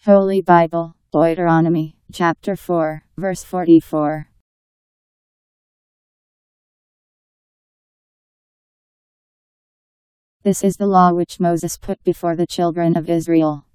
Holy Bible Deuteronomy Chapter 4, verse 44. This is the law which Moses put before the children of Israel,